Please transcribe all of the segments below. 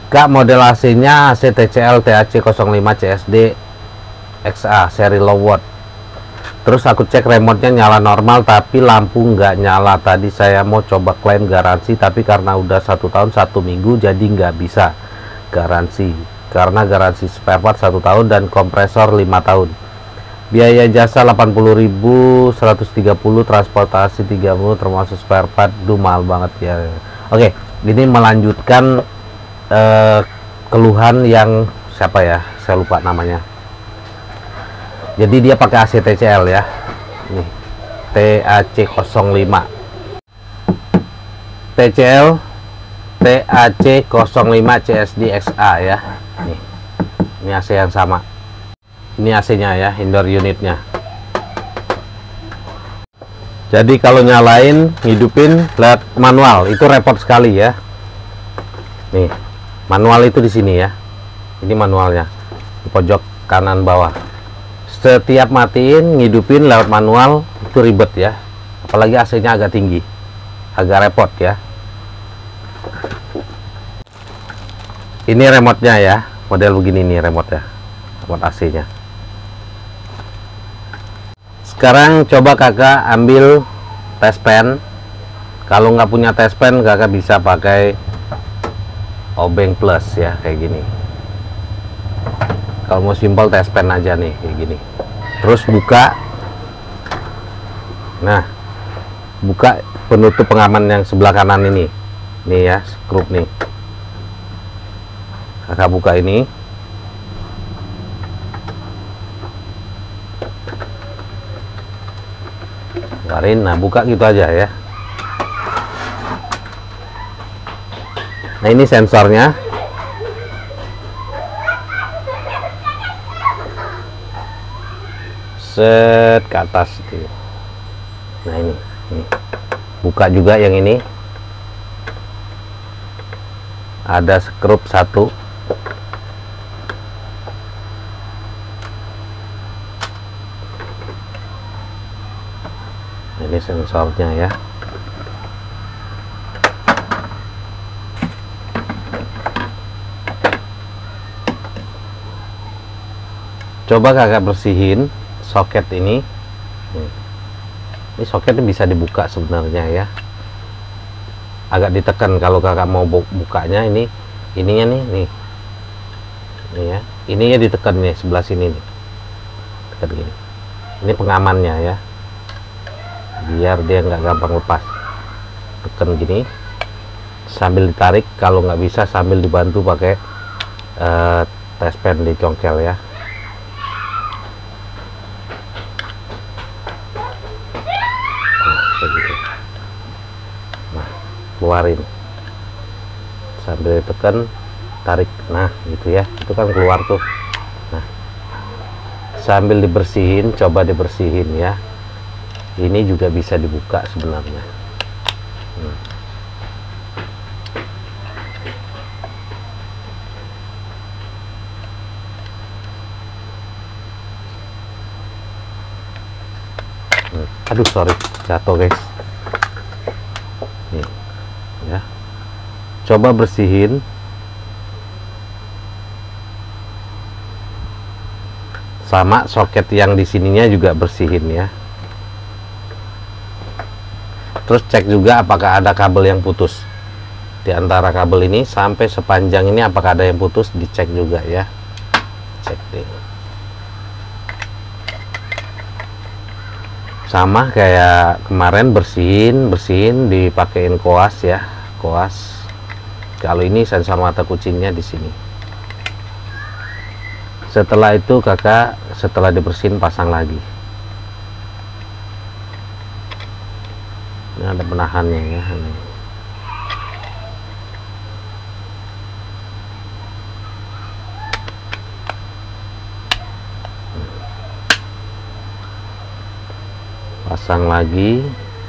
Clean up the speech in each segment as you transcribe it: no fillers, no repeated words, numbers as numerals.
Kak, model AC-nya AC TCL TAC05 CSD XA seri low watt. Terus aku cek remote-nya nyala normal tapi lampu nggak nyala. Tadi saya mau coba klaim garansi tapi karena udah 1 tahun 1 minggu jadi nggak bisa garansi karena garansi spare part 1 tahun dan kompresor 5 tahun. Biaya jasa 80.000, 130, transportasi 30 termasuk spare part. Duh, mahal banget ya. Oke, ini melanjutkan keluhan yang siapa ya, saya lupa namanya. Jadi dia pakai AC TCL ya, nih TAC05 TCL TAC05 CSD XA ya. Nih, ini AC yang sama, ini AC nya ya, indoor unitnya. Jadi kalau nyalain hidupin lewat manual itu repot sekali ya. Nih, manual itu di sini ya, ini manualnya di pojok kanan bawah. Setiap matiin ngidupin lewat manual itu ribet ya, apalagi AC nya agak tinggi, agak repot ya. Ini remote nya ya, model begini nih remote ya, remote AC nya. Sekarang coba kakak ambil test pen. Kalau nggak punya test pen kakak bisa pakai obeng plus ya, kayak gini. Kalau mau simpel test pen aja nih kayak gini. Terus buka, nah buka penutup pengaman yang sebelah kanan ini ya, skrup nih, kakak buka ini. Keluarin, nah buka gitu aja ya. Nah ini sensornya. Set ke atas itu. Nah ini buka juga yang ini, ada skrup satu. Nah, ini sensornya ya. Coba kakak bersihin soket ini. Ini soketnya bisa dibuka sebenarnya ya, agak ditekan kalau kakak mau bukanya. Ininya nih ya, ininya ditekan nih sebelah sini nih, tekan gini. Ini pengamannya ya, biar dia nggak gampang lepas. Tekan gini sambil ditarik, kalau nggak bisa sambil dibantu pakai test pen dicongkel ya. Keluarin sambil tekan, tarik, nah gitu ya, itu kan keluar tuh. Nah sambil dibersihin, coba dibersihin ya. Ini juga bisa dibuka sebenarnya. Aduh sorry, jatuh guys. Nih ya, coba bersihin. Sama soket yang di sininya juga bersihin ya. Terus cek juga apakah ada kabel yang putus di antara kabel ini sampai sepanjang ini, apakah ada yang putus, dicek juga ya. Cek deh. Sama kayak kemarin, bersihin dipakein koas ya, koas. Kalau ini sensor mata kucingnya di sini. Setelah itu kakak, setelah dibersihin, pasang lagi. Ini ada penahannya ya. Pasang lagi.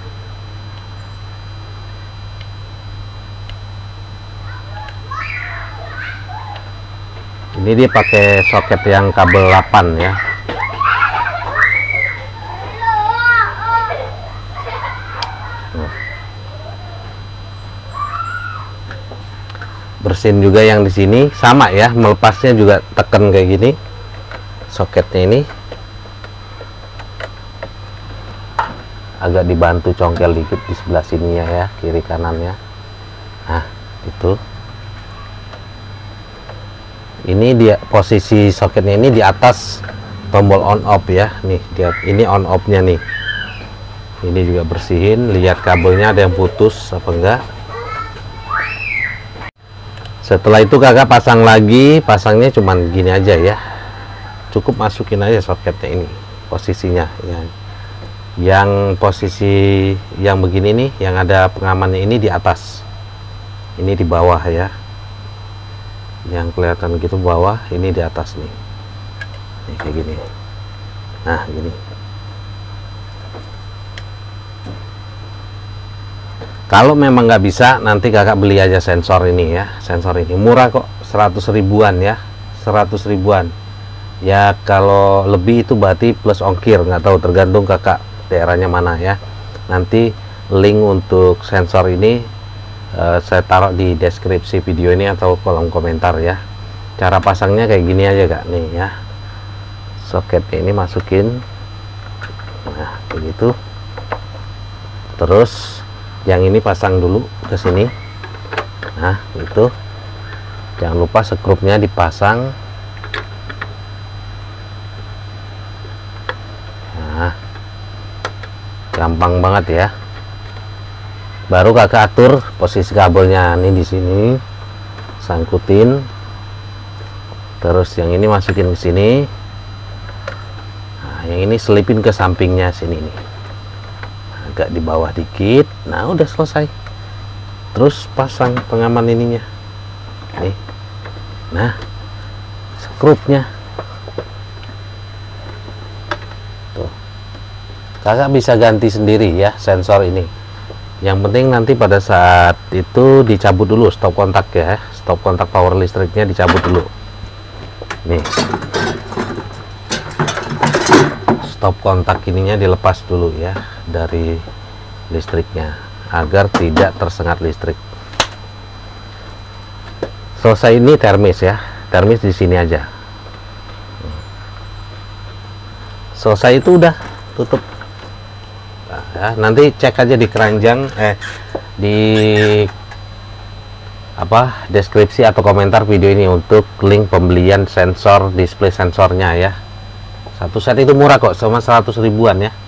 Ini dia pakai soket yang kabel 8 ya. bersihin juga yang di sini, sama ya, melepasnya juga tekan kayak gini soketnya. Ini agak dibantu congkel dikit di sebelah sini ya, kiri kanannya. Nah itu, ini dia posisi soketnya ini di atas tombol on off ya. Nih dia, ini on off nya nih. Ini juga bersihin, lihat kabelnya ada yang putus apa enggak. Setelah itu kakak pasang lagi, pasangnya cuman gini aja ya, cukup masukin aja soketnya ini posisinya ya. Yang posisi yang begini nih, yang ada pengamannya ini di atas, ini di bawah ya, yang kelihatan gitu bawah, ini di atas nih, kayak gini. Nah gini, kalau memang nggak bisa, nanti kakak beli aja sensor ini ya. Sensor ini murah kok, 100 ribuan ya, 100 ribuan ya. Kalau lebih itu berarti plus ongkir, nggak tahu, tergantung kakak daerahnya mana ya. Nanti link untuk sensor ini saya taruh di deskripsi video ini atau kolom komentar ya. Cara pasangnya kayak gini aja kak, nih ya, soketnya ini masukin, nah begitu. Terus yang ini pasang dulu ke sini. Nah itu, jangan lupa skrupnya dipasang. Nah gampang banget ya. Baru kakak atur posisi kabelnya ini di sini, sangkutin. Terus yang ini masukin ke sini. Nah yang ini selipin ke sampingnya sini nih, agak di bawah dikit. Nah udah selesai. Terus pasang pengaman ininya nih. Nah skrupnya tuh, kakak bisa ganti sendiri ya sensor ini. Yang penting nanti pada saat itu dicabut dulu stop kontak ya, stop kontak power listriknya dicabut dulu nih. Stop kontak ininya dilepas dulu ya dari listriknya, agar tidak tersengat listrik. Selesai ini termis ya, termis di sini aja. Selesai itu udah tutup. Nah, ya, nanti cek aja di keranjang di apa deskripsi atau komentar video ini untuk link pembelian sensor display sensornya ya. Satu set itu murah kok, cuma 100 ribuan ya.